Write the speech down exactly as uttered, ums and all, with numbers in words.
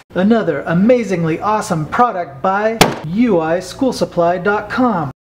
Another amazingly awesome product by U I School Supply dot com.